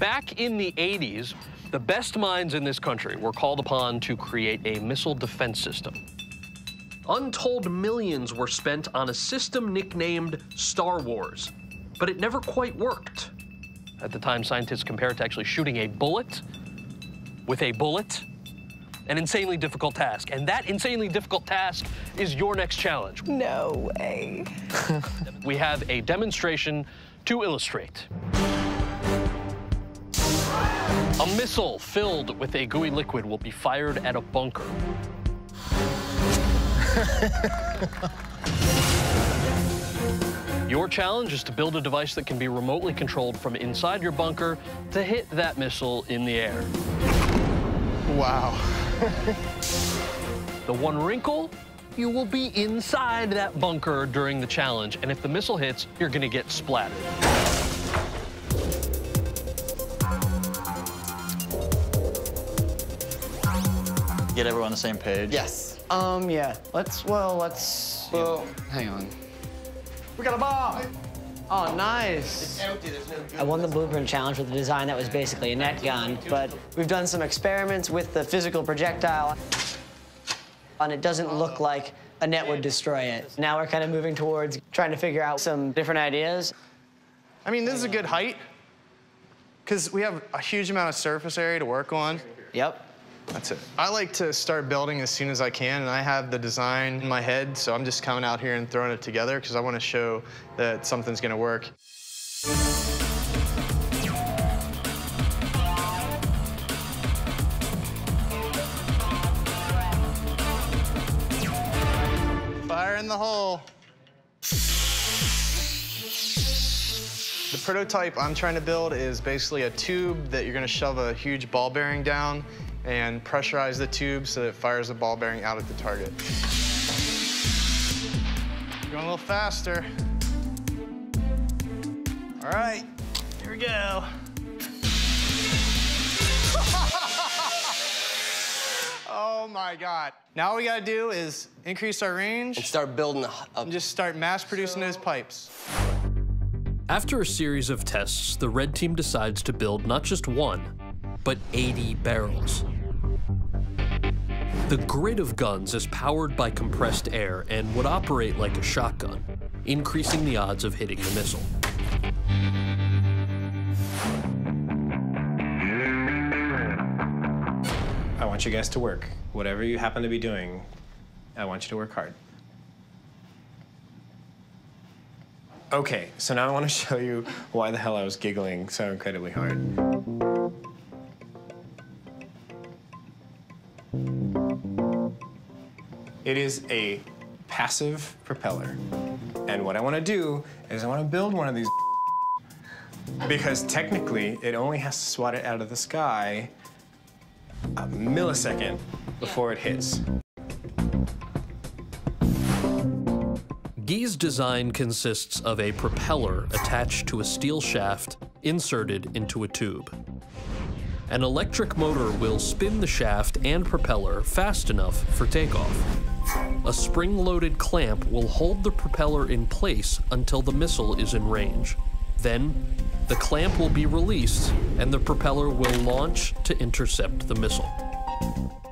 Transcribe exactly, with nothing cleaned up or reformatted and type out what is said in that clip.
Back in the eighties, the best minds in this country were called upon to create a missile defense system. Untold millions were spent on a system nicknamed Star Wars, but it never quite worked. At the time, scientists compared it to actually shooting a bullet with a bullet, an insanely difficult task. And that insanely difficult task is your next challenge. No way. We have a demonstration to illustrate. A missile filled with a gooey liquid will be fired at a bunker. Your challenge is to build a device that can be remotely controlled from inside your bunker to hit that missile in the air. Wow. The one wrinkle, you will be inside that bunker during the challenge, and if the missile hits, you're gonna get splattered. Get everyone on the same page? Yes. Um, yeah. Let's, well, let's, well, hang on. We got a bomb! Oh, nice. It's empty, there's no I won the blueprint challenge with a design that was basically a net gun, but we've done some experiments with the physical projectile, and it doesn't look like a net would destroy it. Now we're kind of moving towards trying to figure out some different ideas. I mean, this is a good height, because we have a huge amount of surface area to work on. Yep. That's it. I like to start building as soon as I can, and I have the design in my head, so I'm just coming out here and throwing it together because I want to show that something's going to work. Fire in the hole. The prototype I'm trying to build is basically a tube that you're going to shove a huge ball bearing down and pressurize the tube so that it fires the ball bearing out at the target. Going a little faster. All right, here we go. Oh my God. Now all we gotta do is increase our range. And start building up. And just start mass producing those pipes. After a series of tests, the red team decides to build not just one, but eighty barrels. The grid of guns is powered by compressed air and would operate like a shotgun, increasing the odds of hitting the missile. I want you guys to work. Whatever you happen to be doing, I want you to work hard. Okay, so now I want to show you why the hell I was giggling so incredibly hard. It is a passive propeller. And what I want to do is I want to build one of these because technically it only has to swat it out of the sky a millisecond before it hits. Guy's design consists of a propeller attached to a steel shaft inserted into a tube. An electric motor will spin the shaft and propeller fast enough for takeoff. A spring-loaded clamp will hold the propeller in place until the missile is in range. Then, the clamp will be released, and the propeller will launch to intercept the missile.